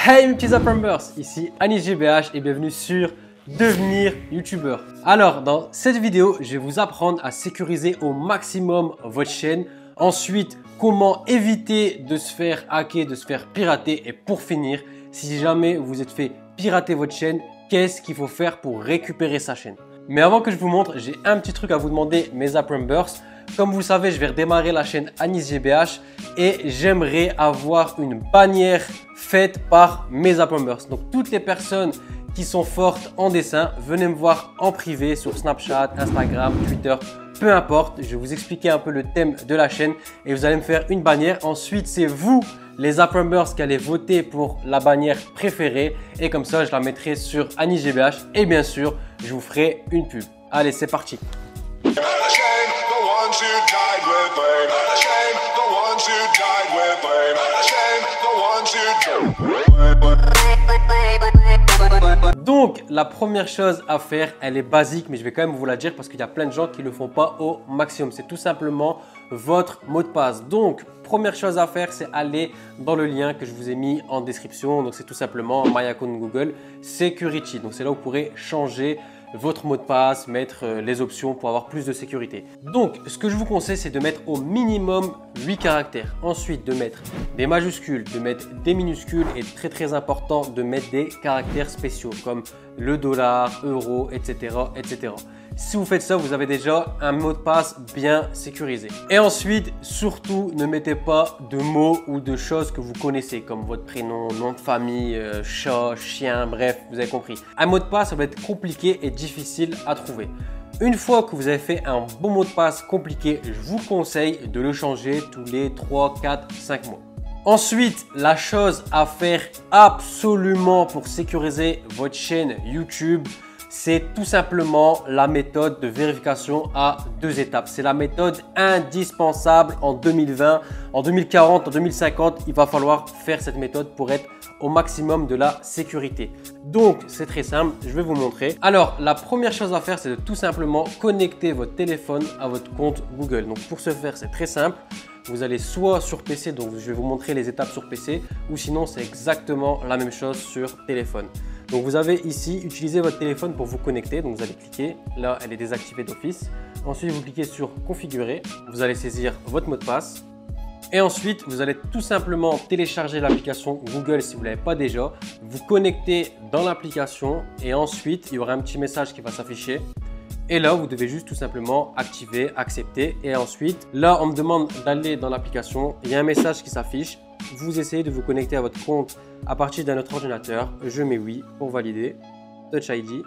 Hey mes petits Apprenbers, ici Anis GBH et bienvenue sur Devenir YouTubeur. Alors dans cette vidéo, je vais vous apprendre à sécuriser au maximum votre chaîne. Ensuite, comment éviter de se faire hacker, de se faire pirater. Et pour finir, si jamais vous êtes fait pirater votre chaîne, qu'est-ce qu'il faut faire pour récupérer sa chaîne? Mais avant que je vous montre, j'ai un petit truc à vous demander mes Apprenbers. Comme vous le savez, je vais redémarrer la chaîne Anis GBH et j'aimerais avoir une bannière faite par mes Apprenbers. Donc toutes les personnes qui sont fortes en dessin, venez me voir en privé sur Snapchat, Instagram, Twitter, peu importe. Je vais vous expliquer un peu le thème de la chaîne et vous allez me faire une bannière. Ensuite, c'est vous, les Apprenbers, qui allez voter pour la bannière préférée et comme ça, je la mettrai sur Anis GBH et bien sûr, je vous ferai une pub. Allez, c'est parti. Donc la première chose à faire, elle est basique, mais je vais quand même vous la dire parce qu'il y a plein de gens qui ne le font pas au maximum. C'est tout simplement votre mot de passe. Donc première chose à faire, c'est aller dans le lien que je vous ai mis en description. Donc c'est tout simplement My Account Google Security. Donc c'est là où vous pourrez changer votre mot de passe, mettre les options pour avoir plus de sécurité. Donc, ce que je vous conseille, c'est de mettre au minimum 8 caractères. Ensuite, de mettre des majuscules, de mettre des minuscules et très important, de mettre des caractères spéciaux comme le dollar, euro, etc., etc. Si vous faites ça, vous avez déjà un mot de passe bien sécurisé. Et ensuite, surtout, ne mettez pas de mots ou de choses que vous connaissez comme votre prénom, nom de famille, chat, chien, bref, vous avez compris. Un mot de passe, ça va être compliqué et difficile à trouver. Une fois que vous avez fait un bon mot de passe compliqué, je vous conseille de le changer tous les 3, 4, 5 mois. Ensuite, la chose à faire absolument pour sécuriser votre chaîne YouTube, c'est tout simplement la méthode de vérification à 2 étapes. C'est la méthode indispensable en 2020, en 2040, en 2050. Il va falloir faire cette méthode pour être au maximum de la sécurité. Donc, c'est très simple. Je vais vous montrer. Alors, la première chose à faire, c'est de tout simplement connecter votre téléphone à votre compte Google. Donc, pour ce faire, c'est très simple. Vous allez soit sur PC, donc je vais vous montrer les étapes sur PC, ou sinon, c'est exactement la même chose sur téléphone. Donc vous avez ici utilisé votre téléphone pour vous connecter. Donc vous allez cliquer, là elle est désactivée d'office. Ensuite vous cliquez sur configurer, vous allez saisir votre mot de passe. Et ensuite vous allez tout simplement télécharger l'application Google si vous ne l'avez pas déjà. Vous connectez dans l'application et ensuite il y aura un petit message qui va s'afficher. Et là, vous devez juste tout simplement activer, accepter. Et ensuite, là, on me demande d'aller dans l'application. Il y a un message qui s'affiche. Vous essayez de vous connecter à votre compte à partir d'un autre ordinateur. Je mets oui pour valider. Touch ID.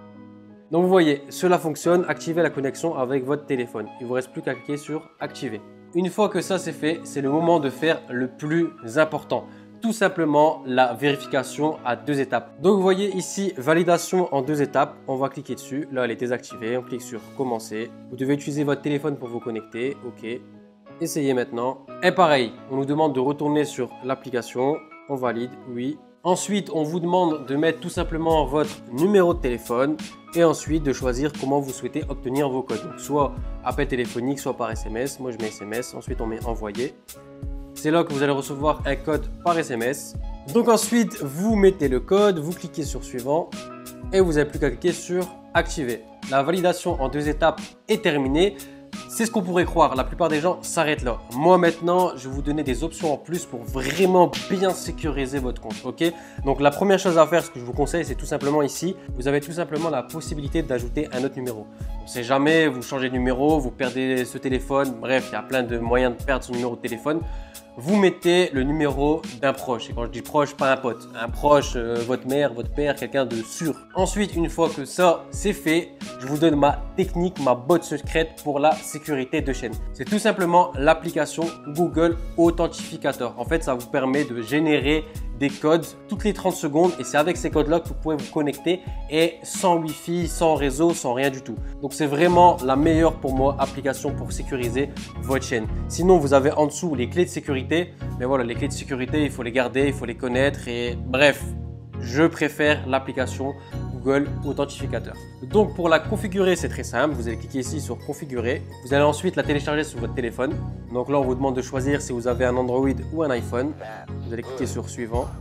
Donc, vous voyez, cela fonctionne. Activez la connexion avec votre téléphone. Il ne vous reste plus qu'à cliquer sur activer. Une fois que ça c'est fait, c'est le moment de faire le plus important. Tout simplement la vérification à 2 étapes. Donc vous voyez ici validation en 2 étapes. On va cliquer dessus. Là elle est désactivée. On clique sur commencer. Vous devez utiliser votre téléphone pour vous connecter. OK. Essayez maintenant. Et pareil, on nous demande de retourner sur l'application. On valide, oui. Ensuite, on vous demande de mettre tout simplement votre numéro de téléphone et ensuite de choisir comment vous souhaitez obtenir vos codes. Donc soit appel téléphonique, soit par SMS. Moi je mets SMS. Ensuite on met envoyer. C'est là que vous allez recevoir un code par SMS. Donc ensuite, vous mettez le code, vous cliquez sur suivant et vous n'avez plus qu'à cliquer sur activer. La validation en 2 étapes est terminée. C'est ce qu'on pourrait croire. La plupart des gens s'arrêtent là. Moi maintenant, je vais vous donner des options en plus pour vraiment bien sécuriser votre compte. Ok? Donc la première chose à faire, ce que je vous conseille, c'est tout simplement ici. Vous avez tout simplement la possibilité d'ajouter un autre numéro. On ne sait jamais, vous changez de numéro, vous perdez ce téléphone. Bref, il y a plein de moyens de perdre son numéro de téléphone. Vous mettez le numéro d'un proche. Et quand je dis proche, pas un pote. Un proche, votre mère, votre père, quelqu'un de sûr. Ensuite, une fois que ça c'est fait, je vous donne ma technique, ma botte secrète pour la sécurité de chaîne. C'est tout simplement l'application Google Authentificator. En fait, ça vous permet de générer des codes toutes les 30 secondes et c'est avec ces codes-là que vous pouvez vous connecter et sans Wi-Fi, sans réseau, sans rien du tout. Donc, c'est vraiment la meilleure pour moi application pour sécuriser votre chaîne. Sinon, vous avez en dessous les clés de sécurité. Mais voilà, les clés de sécurité, il faut les garder, il faut les connaître et bref, je préfère l'application Google Authentificator. Donc pour la configurer, c'est très simple. Vous allez cliquer ici sur configurer. Vous allez ensuite la télécharger sur votre téléphone. Donc là, on vous demande de choisir si vous avez un Android ou un iPhone. Vous allez cliquer sur suivant.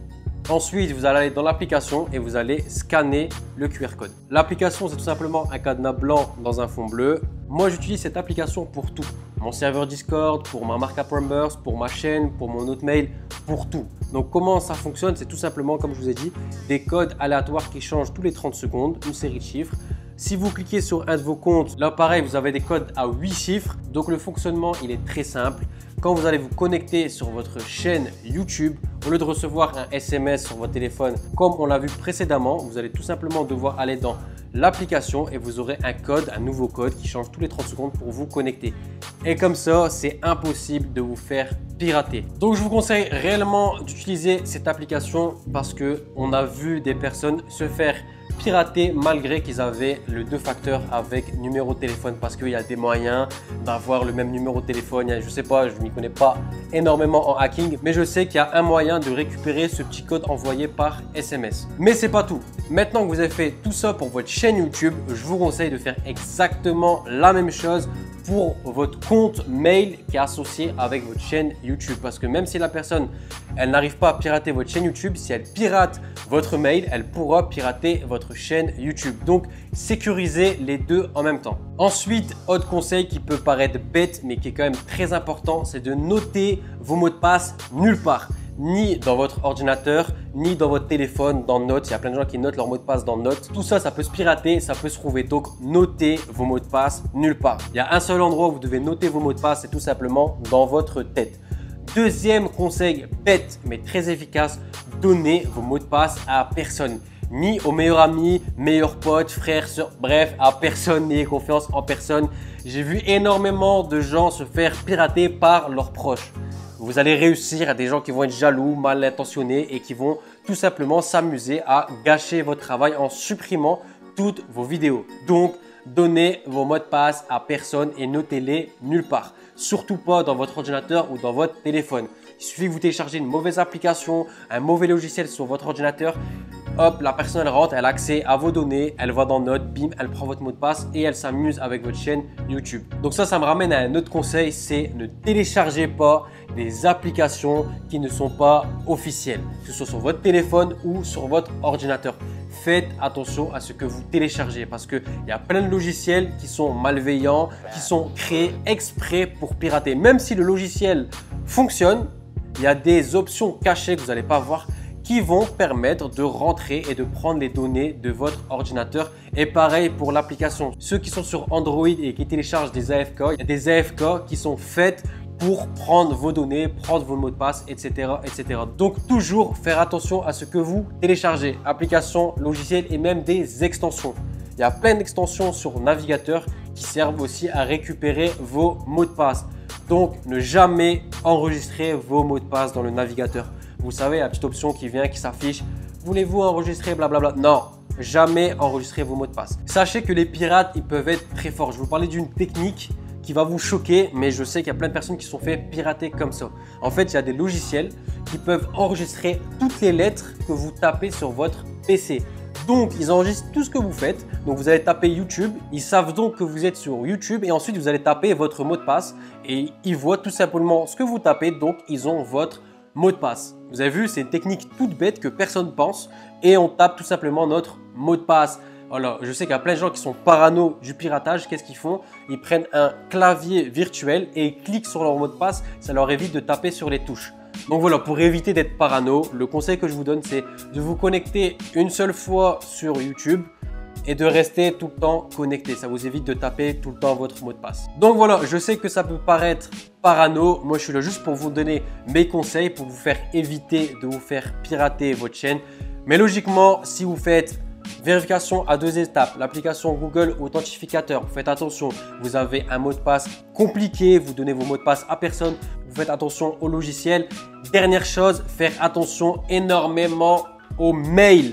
Ensuite, vous allez aller dans l'application et vous allez scanner le QR code. L'application, c'est tout simplement un cadenas blanc dans un fond bleu. Moi, j'utilise cette application pour tout. Mon serveur Discord, pour ma marque Apprumbers, pour ma chaîne, pour mon autre mail, pour tout. Donc, comment ça fonctionne? C'est tout simplement, comme je vous ai dit, des codes aléatoires qui changent tous les 30 secondes, une série de chiffres. Si vous cliquez sur un de vos comptes, là pareil, vous avez des codes à 8 chiffres. Donc le fonctionnement, il est très simple. Quand vous allez vous connecter sur votre chaîne YouTube, au lieu de recevoir un SMS sur votre téléphone, comme on l'a vu précédemment, vous allez tout simplement devoir aller dans l'application et vous aurez un code, un nouveau code qui change tous les 30 secondes pour vous connecter. Et comme ça, c'est impossible de vous faire pirater. Donc je vous conseille réellement d'utiliser cette application parce qu'on a vu des personnes se faire pirater malgré qu'ils avaient le 2 facteurs avec numéro de téléphone, parce qu'il y a des moyens d'avoir le même numéro de téléphone. Je sais pas, je ne m'y connais pas énormément en hacking, mais je sais qu'il y a un moyen de récupérer ce petit code envoyé par SMS. Mais c'est pas tout. Maintenant que vous avez fait tout ça pour votre chaîne YouTube, je vous conseille de faire exactement la même chose pour votre compte mail qui est associé avec votre chaîne YouTube. Parce que même si la personne, elle n'arrive pas à pirater votre chaîne YouTube, si elle pirate votre mail, elle pourra pirater votre chaîne YouTube. Donc, sécurisez les deux en même temps. Ensuite, autre conseil qui peut paraître bête, mais qui est quand même très important, c'est de noter vos mots de passe nulle part. Ni dans votre ordinateur, ni dans votre téléphone, dans Notes. Il y a plein de gens qui notent leurs mots de passe dans Notes. Tout ça, ça peut se pirater, ça peut se trouver. Donc, notez vos mots de passe nulle part. Il y a un seul endroit où vous devez noter vos mots de passe, c'est tout simplement dans votre tête. Deuxième conseil bête, mais très efficace, donnez vos mots de passe à personne. Ni aux meilleurs amis, meilleurs potes, frères, sœurs, bref, à personne, n'ayez confiance en personne. J'ai vu énormément de gens se faire pirater par leurs proches. Vous allez réussir à des gens qui vont être jaloux, mal intentionnés et qui vont tout simplement s'amuser à gâcher votre travail en supprimant toutes vos vidéos. Donc, donnez vos mots de passe à personne et notez-les nulle part. Surtout pas dans votre ordinateur ou dans votre téléphone. Il suffit que vous téléchargez une mauvaise application, un mauvais logiciel sur votre ordinateur. Hop, la personne elle rentre, elle a accès à vos données, elle va dans Notes, bim, elle prend votre mot de passe et elle s'amuse avec votre chaîne YouTube. Donc ça me ramène à un autre conseil, c'est ne téléchargez pas des applications qui ne sont pas officielles, que ce soit sur votre téléphone ou sur votre ordinateur. Faites attention à ce que vous téléchargez parce qu'il y a plein de logiciels qui sont malveillants, qui sont créés exprès pour pirater. Même si le logiciel fonctionne, il y a des options cachées que vous n'allez pas voir qui vont permettre de rentrer et de prendre les données de votre ordinateur. Et pareil pour l'application. Ceux qui sont sur Android et qui téléchargent des AFK, il y a des AFK qui sont faites pour prendre vos données, prendre vos mots de passe, etc., etc. Donc, toujours faire attention à ce que vous téléchargez. Applications, logiciels et même des extensions. Il y a plein d'extensions sur navigateur qui servent aussi à récupérer vos mots de passe. Donc, ne jamais enregistrer vos mots de passe dans le navigateur. Vous savez, la petite option qui vient, qui s'affiche. Voulez-vous enregistrer blablabla? Non, jamais enregistrer vos mots de passe. Sachez que les pirates, ils peuvent être très forts. Je vais vous parler d'une technique qui va vous choquer, mais je sais qu'il y a plein de personnes qui se sont fait pirater comme ça. En fait, il y a des logiciels qui peuvent enregistrer toutes les lettres que vous tapez sur votre PC. Donc, ils enregistrent tout ce que vous faites. Donc, vous allez taper YouTube. Ils savent donc que vous êtes sur YouTube et ensuite, vous allez taper votre mot de passe et ils voient tout simplement ce que vous tapez. Donc, ils ont votre mot de passe. Vous avez vu, c'est une technique toute bête que personne pense et on tape tout simplement notre mot de passe. Alors, je sais qu'il y a plein de gens qui sont parano du piratage. Qu'est-ce qu'ils font? Ils prennent un clavier virtuel et ils cliquent sur leur mot de passe. Ça leur évite de taper sur les touches. Donc voilà, pour éviter d'être parano, le conseil que je vous donne, c'est de vous connecter une seule fois sur YouTube et de rester tout le temps connecté. Ça vous évite de taper tout le temps votre mot de passe. Donc voilà, je sais que ça peut paraître parano. Moi, je suis là juste pour vous donner mes conseils, pour vous faire éviter de vous faire pirater votre chaîne. Mais logiquement, si vous faites vérification à 2 étapes, l'application Google Authentificateur, vous faites attention, vous avez un mot de passe compliqué, vous donnez vos mots de passe à personne, vous faites attention au logiciel. Dernière chose, faire attention énormément aux mails.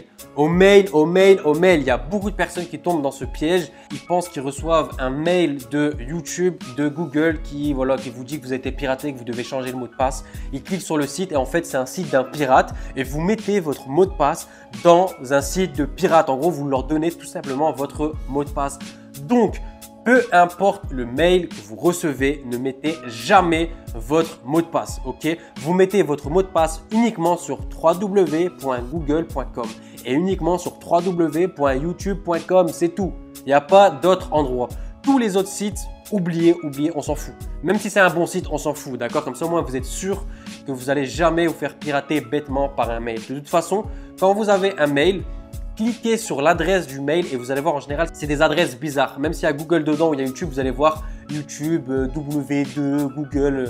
Il y a beaucoup de personnes qui tombent dans ce piège. Ils pensent qu'ils reçoivent un mail de YouTube, de Google qui vous dit que vous avez été piraté, que vous devez changer le mot de passe. Ils cliquent sur le site et en fait, c'est un site d'un pirate et vous mettez votre mot de passe dans un site de pirate. En gros, vous leur donnez tout simplement votre mot de passe. Donc, Peu importe le mail que vous recevez, ne mettez jamais votre mot de passe, ok? Vous mettez votre mot de passe uniquement sur www.google.com et uniquement sur www.youtube.com, c'est tout. Il n'y a pas d'autre endroit. Tous les autres sites, oubliez, on s'en fout. Même si c'est un bon site, on s'en fout, d'accord? Comme ça, au moins, vous êtes sûr que vous n'allez jamais vous faire pirater bêtement par un mail. De toute façon, quand vous avez un mail, cliquez sur l'adresse du mail et vous allez voir en général, c'est des adresses bizarres. Même s'il y a Google dedans ou il y a YouTube, vous allez voir YouTube, W2, Google,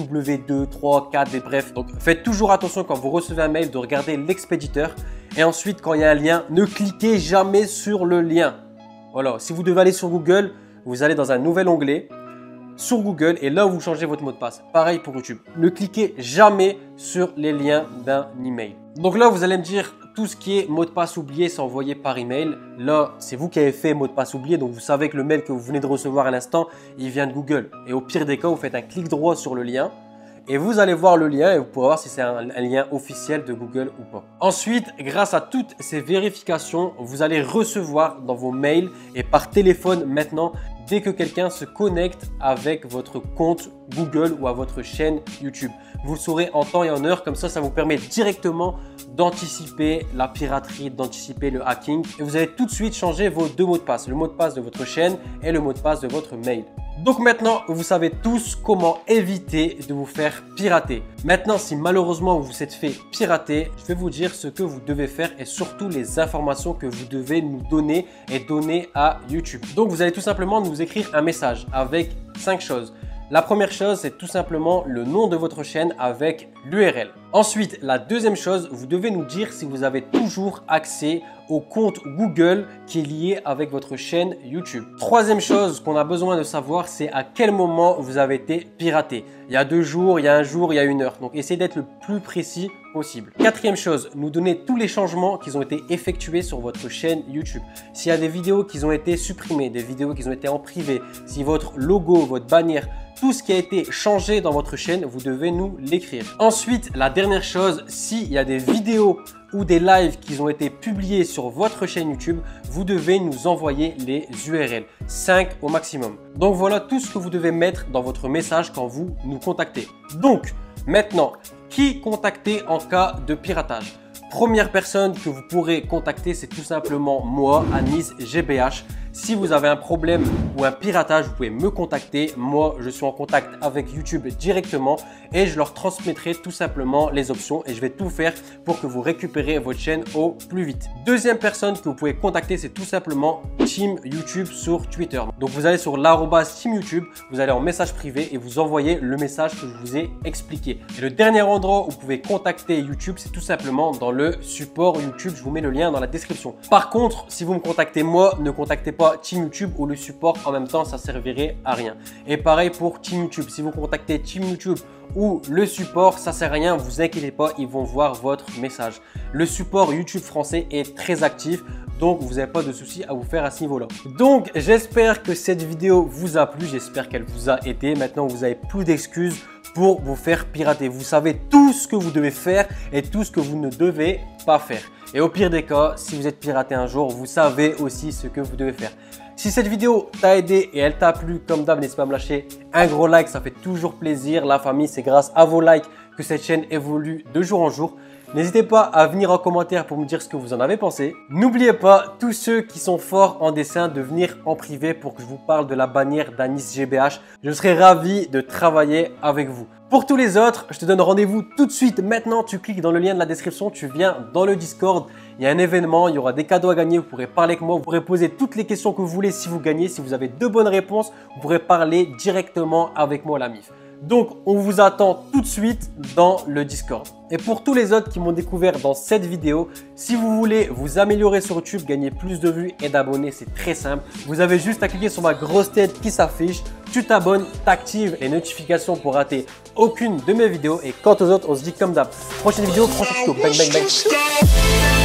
W2, 3, 4, et bref. Donc, faites toujours attention quand vous recevez un mail de regarder l'expéditeur. Et ensuite, quand il y a un lien, ne cliquez jamais sur le lien. Voilà, si vous devez aller sur Google, vous allez dans un nouvel onglet sur Google et là vous changez votre mot de passe. Pareil pour YouTube. Ne cliquez jamais sur les liens d'un email. Donc là, vous allez me dire, tout ce qui est mot de passe oublié, c'est envoyé par email. Là, c'est vous qui avez fait mot de passe oublié. Donc, vous savez que le mail que vous venez de recevoir à l'instant, il vient de Google. Et au pire des cas, vous faites un clic droit sur le lien et vous allez voir le lien et vous pourrez voir si c'est un lien officiel de Google ou pas. Ensuite, grâce à toutes ces vérifications, vous allez recevoir dans vos mails et par téléphone maintenant, dès que quelqu'un se connecte avec votre compte Google ou à votre chaîne YouTube. Vous le saurez en temps et en heure, comme ça vous permet directement d'anticiper la piraterie, d'anticiper le hacking. Et vous allez tout de suite changer vos deux mots de passe, le mot de passe de votre chaîne et le mot de passe de votre mail. Donc maintenant, vous savez tous comment éviter de vous faire pirater. Maintenant, si malheureusement vous vous êtes fait pirater, je vais vous dire ce que vous devez faire et surtout les informations que vous devez nous donner et donner à YouTube. Donc vous allez tout simplement nous écrire un message avec 5 choses. La première chose, c'est tout simplement le nom de votre chaîne avec l'URL. Ensuite, la deuxième chose, vous devez nous dire si vous avez toujours accès au compte Google qui est lié avec votre chaîne YouTube. Troisième chose qu'on a besoin de savoir, c'est à quel moment vous avez été piraté. Il y a 2 jours, il y a 1 jour, il y a 1 heure. Donc, essayez d'être le plus précis possible. Quatrième chose, nous donner tous les changements qui ont été effectués sur votre chaîne YouTube. S'il y a des vidéos qui ont été supprimées, des vidéos qui ont été en privé, si votre logo, votre bannière, tout ce qui a été changé dans votre chaîne, vous devez nous l'écrire. Ensuite, la dernière chose, s'il y a des vidéos ou des lives qui ont été publiés sur votre chaîne YouTube, vous devez nous envoyer les URL, 5 au maximum. Donc voilà tout ce que vous devez mettre dans votre message quand vous nous contactez. Donc maintenant, qui contacter en cas de piratage? Première personne que vous pourrez contacter, c'est tout simplement moi, Anis GBH. Si vous avez un problème ou un piratage, vous pouvez me contacter. Moi, je suis en contact avec YouTube directement et je leur transmettrai tout simplement les options et je vais tout faire pour que vous récupérez votre chaîne au plus vite. Deuxième personne que vous pouvez contacter, c'est tout simplement Team YouTube sur Twitter. Donc, vous allez sur @Team YouTube, vous allez en message privé et vous envoyez le message que je vous ai expliqué. Et le dernier endroit où vous pouvez contacter YouTube, c'est tout simplement dans le support YouTube. Je vous mets le lien dans la description. Par contre, si vous me contactez moi, ne contactez pas Team YouTube ou le support en même temps, ça servirait à rien. Et pareil pour Team YouTube, si vous contactez Team YouTube ou le support, ça sert à rien, vous inquiétez pas, ils vont voir votre message. Le support YouTube français est très actif, donc vous n'avez pas de souci à vous faire à ce niveau-là. Donc j'espère que cette vidéo vous a plu, j'espère qu'elle vous a aidé. Maintenant, vous n'avez plus d'excuses pour vous faire pirater. Vous savez tout ce que vous devez faire et tout ce que vous ne devez pas faire. Et au pire des cas, si vous êtes piraté un jour, vous savez aussi ce que vous devez faire. Si cette vidéo t'a aidé et elle t'a plu, comme d'hab, n'hésite pas à me lâcher un gros like, ça fait toujours plaisir. La famille, c'est grâce à vos likes que cette chaîne évolue de jour en jour. N'hésitez pas à venir en commentaire pour me dire ce que vous en avez pensé. N'oubliez pas, tous ceux qui sont forts en dessin, de venir en privé pour que je vous parle de la bannière d'Anis GBH. Je serai ravi de travailler avec vous. Pour tous les autres, je te donne rendez-vous tout de suite. Maintenant, tu cliques dans le lien de la description, tu viens dans le Discord. Il y a un événement, il y aura des cadeaux à gagner. Vous pourrez parler avec moi, vous pourrez poser toutes les questions que vous voulez si vous gagnez. Si vous avez de bonnes réponses, vous pourrez parler directement avec moi, la MIF. Donc, on vous attend tout de suite dans le Discord. Et pour tous les autres qui m'ont découvert dans cette vidéo, si vous voulez vous améliorer sur YouTube, gagner plus de vues et d'abonnés, c'est très simple. Vous avez juste à cliquer sur ma grosse tête qui s'affiche. Tu t'abonnes, t'actives les notifications pour rater aucune de mes vidéos. Et quant aux autres, on se dit comme d'hab. Prochaine vidéo, prochain tuto. Bang, bang, bang.